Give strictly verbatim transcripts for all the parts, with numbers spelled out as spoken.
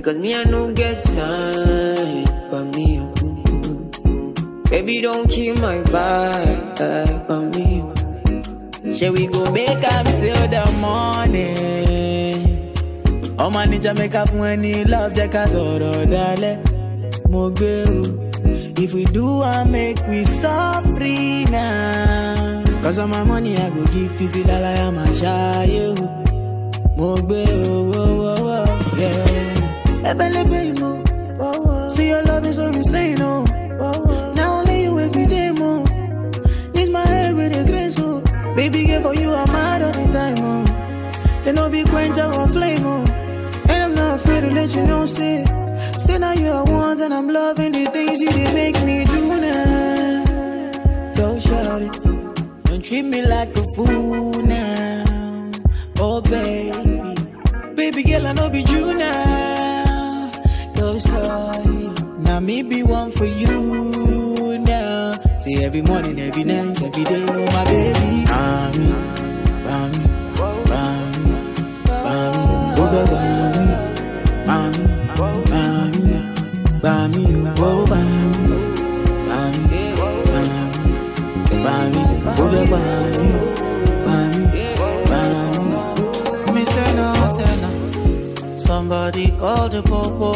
Because me I no get time, but me, baby don't kill my vibe, but me. Shall we go make up till the morning? Oh my ninja make up when he love Jacka Soro Dale Mogbe. If we do I make we so free now. Cause of my money I go give Titi Lala I am a shy Mogbe, oh, oh, oh, oh, yeah. Ebelebe mo, oh, oh. See your love is so insane, oh, oh, oh. Now only you every day, mo. Need my head with a grace, oh. Baby girl for you I'm mad all the time, oh. They know we quench our flame, oh. And I'm not afraid to let you know, say. Say now you are one and I'm loving the things you did make me do now. Go shawty, don't treat me like a fool now. Oh baby, baby girl I know be you now. Go sorry, now me be one for you now. See every morning, every night, every day, oh my baby. Bami, bami, bami, bami, over bami, bami, bami, bami, oh bami, bami, bami, bami, over bami, bami, bami. Me say no, say no. Somebody call the popo.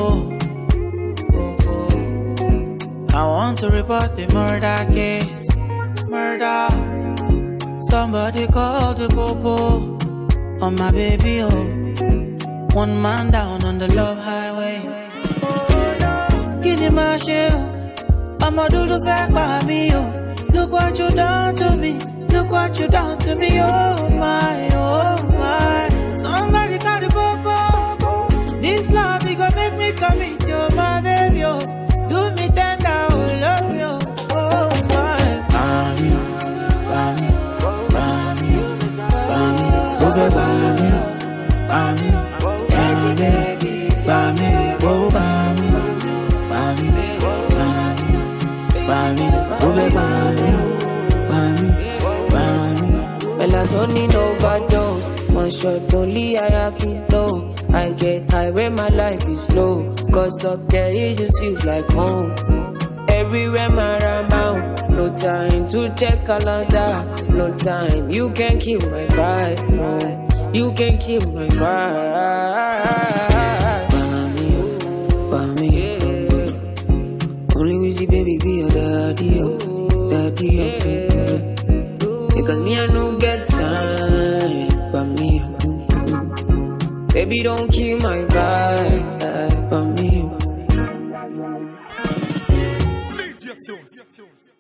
I want to report the murder case. Murder. Somebody call the popo on my baby, oh. One man down on the love highway. Give him my share. I'ma do the back by me, oh. Look what you done to me. Look what you done to me, oh my, oh my. Somebody call the popo. This love, he gon' make me commit, oh my baby, oh. Do me tender, oh love you, oh my. Bami, bami, bami, bami, over bami, bami, bami, bami, oh bami, bami, bami, bami, over bami, bami, bami. Melatonin overdose, one shot only I have to know. I get high when my life is slow. Cause up there it just feels like home. Everywhere my round, no time to check calendar. No time, you can kill my vibe, no. You can kill my vibe. Bami, bami, only Wizzy baby be your daddy, oh, daddy, oh. Because me I no get time, but me, baby don't kill my vibe, but me.